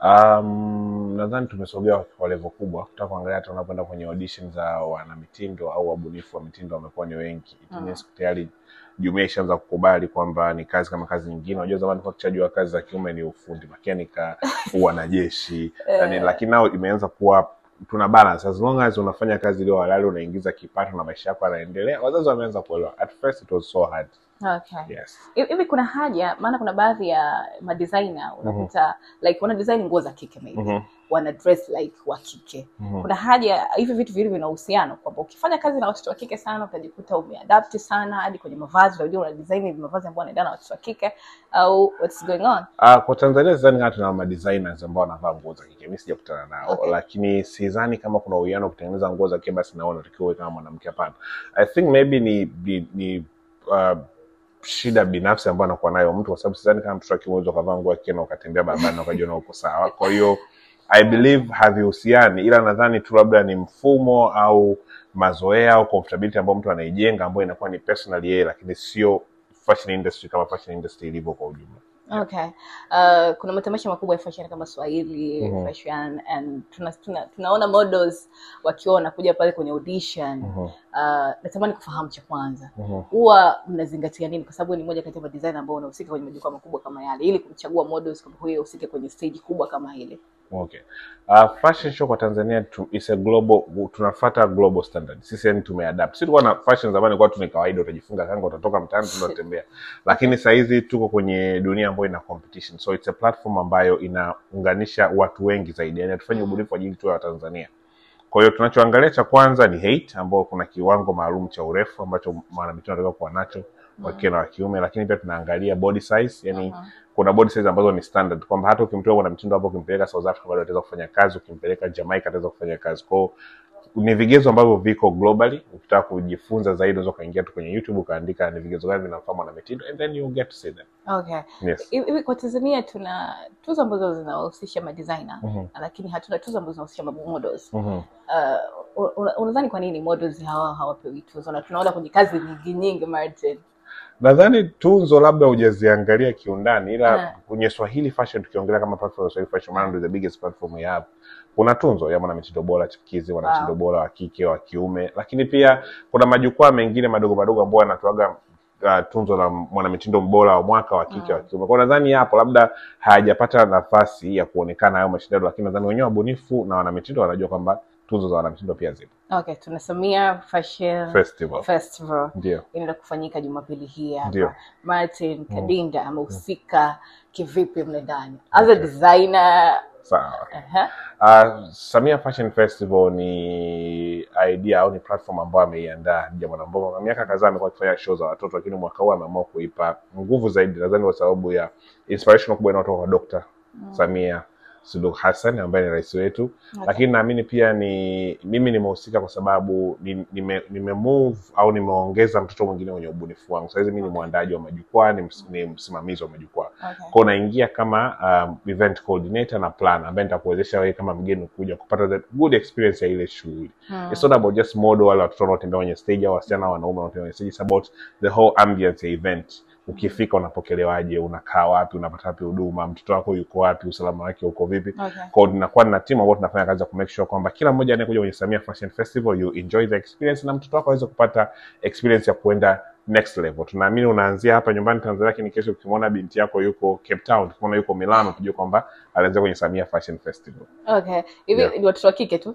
Nadhani tumesogea kwa level kubwa. Tutaka kuangalia hata unapoenda kwenye auditions za wana mitindo au wabunifu wa mitindo wamekuwa ni wengi. Tayari jumuiya ishaanza kukubali kwamba ni kazi kama kazi nyingine. Unajua zamani kwa kuchajua kazi za kiume ni ufundi, mekanika, wanajeshi. Lakini nao imeanza kuwa tuna balance. As long as unafanya kazi ile halali, unaingiza kipato na maisha yako yanaendelea. Wazazi wameanza kuelewa. At first it was so hard. Okay. Yes. Hivi kuna haja, maana kuna baadhi ya madesigner unakuta like wana design nguo za kike maybe. Wana dress like wa kike. Kuna haja hivi vitu vile vina uhusiano kwamba ukifanya kazi na watoto wa kike sana utajikuta umeadapt sana hadi kwenye mavazi, unajua una design mavazi ambayo yanaendana na watoto wa kike au what's going on? Kwa Tanzania sidhani hata tuna madesigners ambao wanavaa nguo za kike. Mimi sijakutana nao. Lakini sidhani kama kuna uwiano kutengeneza nguo za kike basi naona tukiwe kama mwanamke hapana. I think maybe ni shida binafsi ambayo anakuwa nayo mtu, kwa sababu sidhani kama mtu akiweza kuvaa nguo yake na ukatembea barabarani na ukajiona uko sawa. Kwa hiyo I believe havihusiani, ila nadhani tu labda ni mfumo au mazoea au comfortability ambayo mtu anaijenga ambayo inakuwa ni personal yeye, lakini sio fashion industry kama fashion industry ilivyo kwa ujumla. Okay. Kuna matamasha makubwa ya fashion kama Swahili fashion, and tunaona models wakiwa wanakuja pale kwenye audition. Natamani kufahamu cha kwanza. Huwa mnazingatia nini, kwa sababu ni moja kati ya designer ambao wanahusika kwenye majukwaa makubwa kama yale, ili kumchagua models kama huyo usike kwenye stage kubwa kama ile? Okay. Fashion show kwa Tanzania is a global, tunafuata global standard. Sisi yani tumeadapt. Sisi tulikuwa na fashion zamani kwa ni kawaida, utajifunga kanga utatoka mtaani tunatembea. Lakini sasa hizi tuko kwenye dunia ambayo ina competition. So it's a platform ambayo inaunganisha watu wengi zaidi. Yani tufanye ubunifu kwa ajili tu ya Tanzania. Kwa hiyo tunachoangalia cha kwanza ni height, ambao kuna kiwango maalum cha urefu ambacho mwanamitindo anataka kuwa nacho wa kike na wa kiume, lakini pia tunaangalia body size, yani kuna body size ambazo ni standard kwamba hata ukimtoa mwanamitindo hapo ukimpeleka South Africa bado ataweza kufanya kazi, ukimpeleka Jamaica ataweza kufanya kazi. Kwa hiyo ni vigezo ambavyo viko globally. Ukitaka kujifunza zaidi unaweza kaingia tu kwenye YouTube ukaandika ni vigezo gani vinafaa mwanamitindo, and then you get to see them. Okay. Yes. Hivi kwa Tanzania tuna tuzo ambazo zinahusisha madesigner, lakini hatuna tuzo ambazo zinahusisha models. Unadhani kwa nini models hawapewi tuzo na tunaona kwenye kazi nyingi Martin? Nadhani tunzo labda hujaziangalia kiundani, ila kwenye Swahili fashion tukiongelea kama platform ya Swahili fashion, maana ndio the biggest platform we have. Kuna tunzo ya mwanamitindo bora chipukizi, mwanamitindo bora wa kike wa kiume, lakini pia kuna majukwaa mengine madogo madogo ambayo yanatoaga tunzo la mwanamitindo bora wa mwaka wa kike wa kiume. Kwa nadhani hapo labda hayajapata nafasi ya kuonekana hayo mashindano, lakini nadhani wenyewe wabunifu na wanamitindo wanajua kwamba tuzo za wanamitindo pia zipo. Okay, tuna SAMIA Fashion Festival. Ndio. Inaenda kufanyika Jumapili hii hapa. Martin, Kadinda amehusika kivipi mle ndani? As a designer. Sawa. SAMIA Fashion Festival ni idea au ni platform ambayo ameiandaa jambo ambalo kwa miaka kadhaa amekuwa akifanya show za watoto, lakini mwaka huu ameamua kuipa nguvu zaidi, nadhani kwa sababu ya inspiration kubwa inayotoka kwa Dr. Samia Suluhu Hassan ambaye ni rais wetu. Lakini naamini pia ni mimi nimehusika kwa sababu nime au nimeongeza mtoto mwingine kwenye ubunifu wangu. Sasa hivi mimi ni mwandaji wa majukwaa, ni msimamizi wa majukwaa. Kwa naingia kama event coordinator na planner ambaye nitakuwezesha wewe kama mgeni kuja kupata the good experience ya ile shughuli. It's not about just model wala watoto wanaotembea kwenye stage au wasichana wanaume wanaotembea kwenye stage. It's about the whole ambience ya event. Ukifika unapokelewaje, unakaa wapi, unapata wapi huduma, mtoto wako yuko wapi, usalama wake uko vipi. Kwa tunakuwa na timu ambayo tunafanya kazi ya ku make sure kwamba kila mmoja anayekuja kwenye SAMIA Fashion Festival you enjoy the experience na mtoto wako aweze kupata experience ya kuenda next level. Tunaamini unaanzia hapa nyumbani Tanzania, lakini kesho ukimwona binti yako yuko Cape Town, ukimwona yuko Milano, tujue kwamba alianza kwenye SAMIA Fashion Festival. Okay. Hivi ni watoto wa kike tu?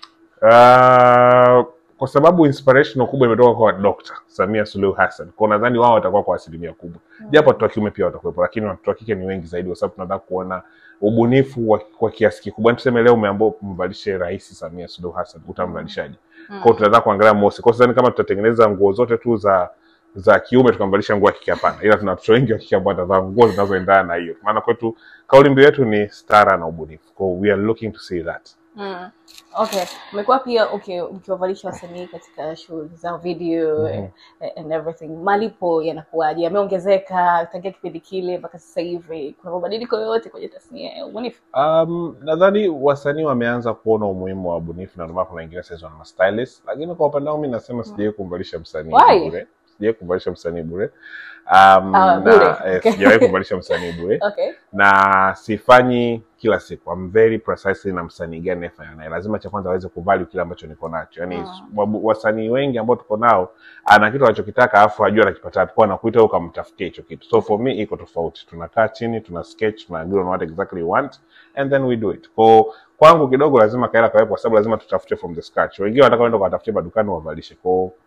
Kwa sababu inspiration kubwa imetoka kwa Dr. Samia Suluhu Hassan. Kwa nadhani wao watakuwa kwa asilimia kubwa. Japo watoto wa kiume pia watakuwepo, lakini watoto wa kike ni wengi zaidi kwa sababu tunataka kuona ubunifu kwa kiasi kikubwa. Tuseme leo umeambiwa kumvalishe Rais Samia Suluhu Hassan, utamvalishaje? Kwa hiyo tunataka kuangalia mosi. Kwa sababu kama tutatengeneza nguo zote tu za kiume tukamvalisha nguo ya kike hapana. Ila tuna watoto wengi wa kike ambao watavaa nguo zinazoendana na hiyo. Maana kwetu kauli mbiu yetu ni stara na ubunifu. Kwa we are looking to see that. Okay, umekuwa pia ukiwavalisha wasanii katika shughuli za video and everything. Malipo yanakuwaje? Yameongezeka tangia kipindi kile mpaka sasa hivi? Kuna mabadiliko yoyote kwenye tasnia ya ubunifu? Nadhani wasanii wameanza kuona umuhimu wa ubunifu na ndio maana kuna wengine sasa wana stylist, lakini kwa upande wangu mimi nasema sijawahi kumvalisha msanii bure. sijawahi kumvalisha msanii bure. Okay. Sijawahi kumvalisha msanii bure. Okay. Na sifanyi kila siku. I'm very precisely na msanii gani nafanya naye. Lazima cha kwanza aweze kuvalue kile ambacho niko nacho. Yaani wasanii wengi ambao tuko nao ana kitu anachokitaka afu ajua anakipata kwa na kuita ukamtafutie hicho kitu. So for me iko tofauti. Tunakaa chini, tuna sketch, tuna agree on what exactly we want and then we do it. Kwangu kidogo lazima kaela kawepo kwa sababu lazima tutafute from the scratch. Wengine wanataka waende kutafutia madukani wavalishe.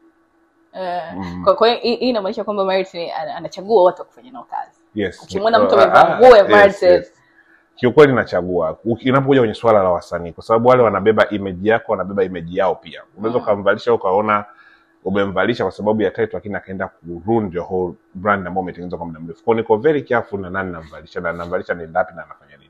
Kwa hiyo hii inamaanisha kwamba Martin anachagua watu kufanya nao kazi. Yes. Ukimwona mtu amevaa nguo ya Martin, yes. Kiukweli nachagua. Inapokuja kwenye swala la wasanii kwa sababu wale wanabeba image yako, wanabeba image yao pia. Unaweza kumvalisha ukaona umemvalisha kwa sababu ya title lakini akaenda kuruin your whole brand ambayo umetengeneza kwa muda mrefu. Kwa niko very careful na nani namvalisha na namvalisha ni ngapi na anafanya nini.